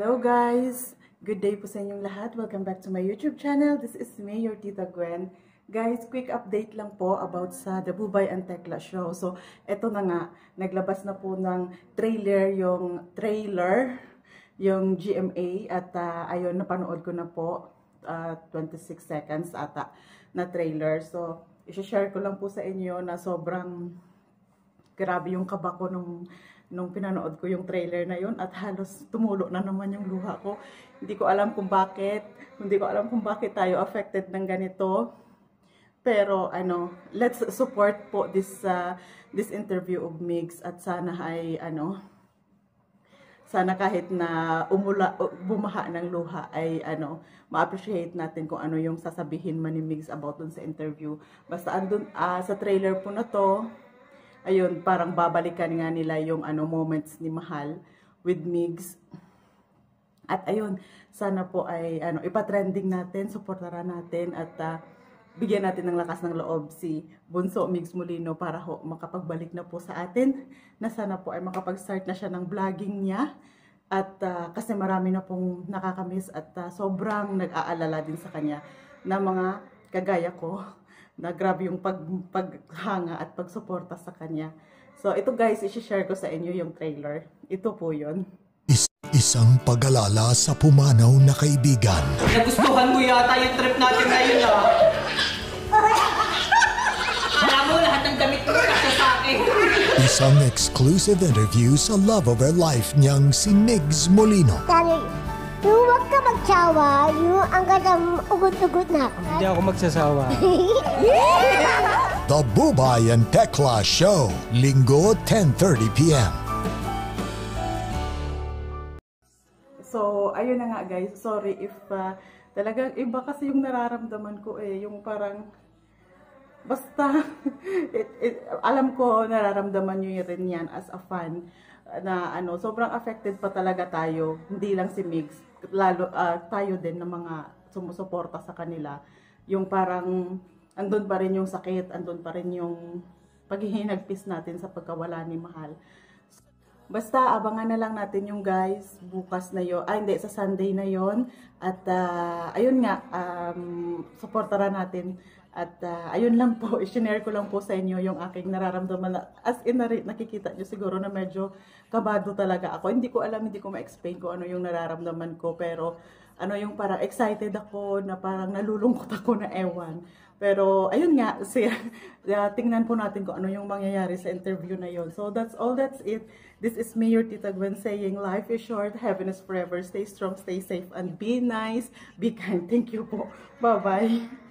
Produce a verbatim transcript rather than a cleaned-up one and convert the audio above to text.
Hello guys! Good day po sa inyong lahat. Welcome back to my YouTube channel. This is me, your Tita Gwen. Guys, quick update lang po about sa The Bubay and Tekla Show. So, eto na nga. Naglabas na po ng trailer yung trailer, yung G M A. At uh, ayun, napanood ko na po. Uh, twenty-six seconds ata na trailer. So, i-share ko lang po sa inyo na sobrang grabe yung kaba ko nung nung pinanood ko yung trailer na yun at halos tumulo na naman yung luha ko. Hindi ko alam kung bakit. Hindi ko alam kung bakit tayo affected ng ganito. Pero ano, let's support po this uh, this interview of Migs at sana ay ano, sana kahit na umula, bumaha ng luha ay ano, ma-appreciate natin kung ano yung sasabihin man ni Migs about dun sa interview. Basta andun uh, sa trailer po na to, ayun, parang babalikan nga nila yung ano moments ni Mahal with Migs. At ayun, sana po ay ano ipa-trending natin, suportaran natin at uh, bigyan natin ng lakas ng loob si Bunso Migs Molino para ho makapagbalik na po sa atin. Na sana po ay makapag-start na siya ng vlogging niya. At uh, kasi marami na pong nakakamiss at uh, sobrang nag-aalala din sa kanya na mga kagaya ko na grabe yung pag, paghanga at pagsuporta sa kanya. So, ito guys, isi-share ko sa inyo yung trailer. Ito po yun. Is isang pag-alala sa pumanaw na kaibigan. Nagustuhan mo yata yung trip natin ngayon, ah. Alam mo, lahat ng damit mo kasi sa akin. Isang exclusive interview sa love of her life niyang si Migs Molino. Sabi, yung huwag ka magsawa, yung ang gandang ugot-ugot na ako. Hindi ako magsasawa. The Bubay and Tekla Show, Linggo, ten thirty p m So, ayun na nga guys. Sorry if uh, talagang iba kasi yung nararamdaman ko eh. Yung parang, basta, it, it, alam ko nararamdaman nyo rin yan as a fan. Na ano, sobrang affected pa talaga tayo. Hindi lang si Migs. Lalo uh, tayo din ng mga sumusuporta sa kanila. Yung parang, andun pa rin yung sakit, andun pa rin yung paghihinagpis natin sa pagkawala ni Mahal. Basta, abangan na lang natin yung guys, bukas na yun, ay hindi, sa Sunday na yon. At uh, ayun nga, um, supportaran natin. At uh, ayun lang po, i-share ko lang po sa inyo yung aking nararamdaman. As in, nakikita nyo siguro na medyo kabado talaga ako. Hindi ko alam, hindi ko ma-explain ko ano yung nararamdaman ko. Pero ano yung parang excited ako, na parang nalulungkot ako na ewan. Pero ayun nga, siya, uh, tingnan po natin kung ano yung mangyayari sa interview na yon. So that's all, that's it. This is me, your Tita Gwen, saying life is short, heaven is forever. Stay strong, stay safe, and be nice, be kind. Thank you po. Bye-bye.